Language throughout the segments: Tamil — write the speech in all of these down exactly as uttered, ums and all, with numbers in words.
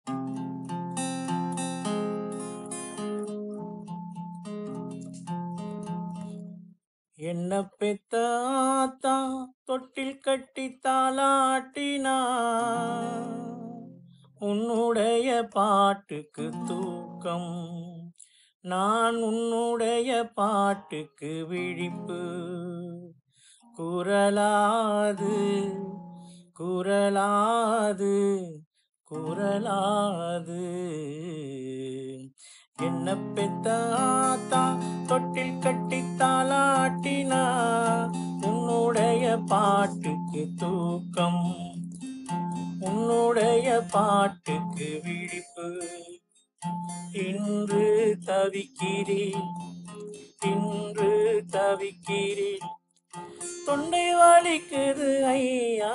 என்ன பெத்த ஆத்தா தொட்டில் கட்டி தாலாட்டினா, உன்னுடைய பாட்டுக்கு தூக்கம். நான் உன்னுடைய பாட்டுக்கு விழிப்பு. குரலாது குரலாது குரலாது. என்ன பெத்த ஆத்தா தொட்டில் கட்டி தாலாட்டினா, உன்னுடைய பாட்டுக்கு தூக்கம். உன்னுடைய பாட்டுக்கு விழிப்பு. இன்று தவிக்கிறேன், இன்று தவிக்கிறேன், தொண்டை வலிக்குது ஐயா,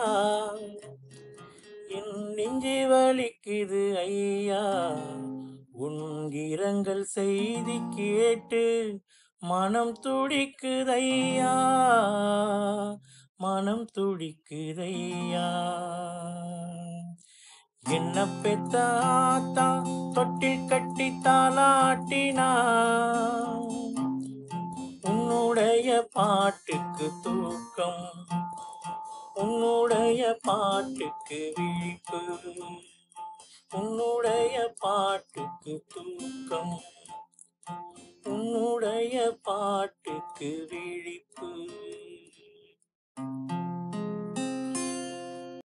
என் நெஞ்சு வலிக்குது ஐயா. உன் இரங்கல் செய்தி கேட்டு மனம் துடிக்குதையா, மனம் துடிக்குதையா. என்ன பெத்த ஆத்தா தொட்டில் கட்டி தாலாட்டினா, உன்னுடைய பாட்டுக்கு தூக்கம். உன்னுடைய பாட்டுக்கு விழிப்பு. உன்னுடைய பாட்டுக்கு தூக்கம். உன்னுடைய பாட்டு